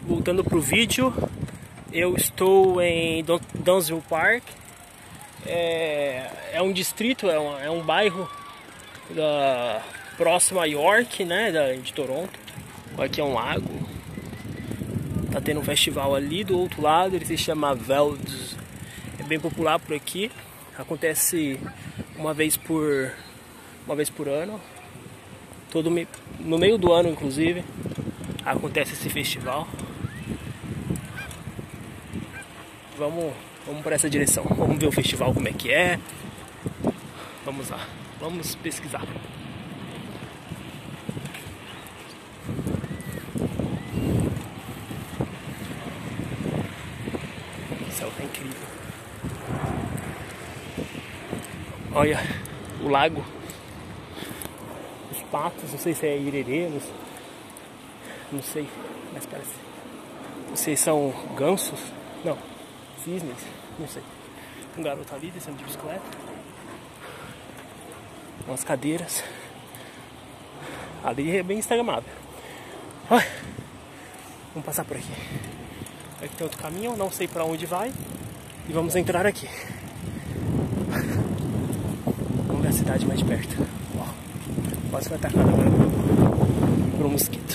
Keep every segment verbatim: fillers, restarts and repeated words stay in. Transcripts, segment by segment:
voltando pro vídeo, eu estou em Downsville Park. É, é um distrito, é um, é um bairro da, próximo a York, né, da, de Toronto. Aqui é um lago. Tá tendo um festival ali do outro lado, ele se chama Velds. É bem popular por aqui. Acontece uma vez por uma vez por ano. Todo me, no meio do ano, inclusive, acontece esse festival. Vamos, vamos para essa direção. Vamos ver o festival como é que é. Vamos lá, vamos pesquisar. O céu tá incrível. Olha o lago. Os patos, não sei se é irerê, não sei, não sei, mas parece. Não sei se são gansos. Não, cisnes, não sei. Um garoto ali descendo de bicicleta. Umas cadeiras. Ali é bem instagramável. Ai, vamos passar por aqui. Aqui tem outro caminho, não sei para onde vai. E vamos entrar aqui. Vamos ver a cidade mais de perto. Ó, quase foi atacado agora por um mosquito.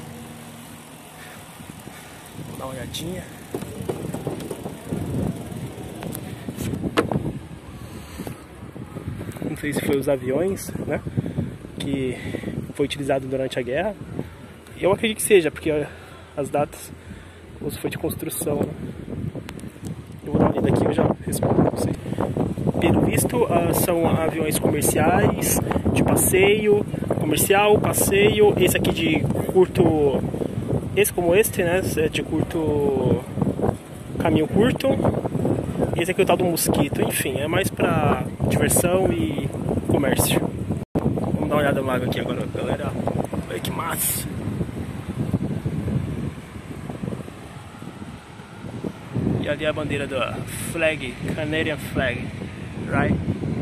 Vamos dar uma olhadinha. Não sei se foi os aviões, né, que foi utilizado durante a guerra. Eu acredito que seja, porque as datas, ou se foi de construção, né? Eu vou dar uma olhada aqui e eu já respondo pra você. Pelo visto, uh, são aviões comerciais, de passeio, comercial, passeio. Esse aqui de curto, esse como este, né, é de curto, caminho curto. Esse aqui é o tal do mosquito, enfim, é mais pra diversão e comércio. Vamos dar uma olhada no lago aqui agora, galera. Olha que massa! E ali é a bandeira da flag, Canadian flag, right?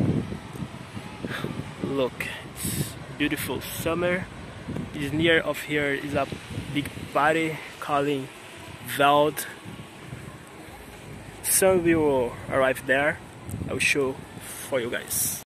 Look, it's beautiful summer. Is near of here is a big party calling Veld. Soon we will arrive there. I will show for you guys.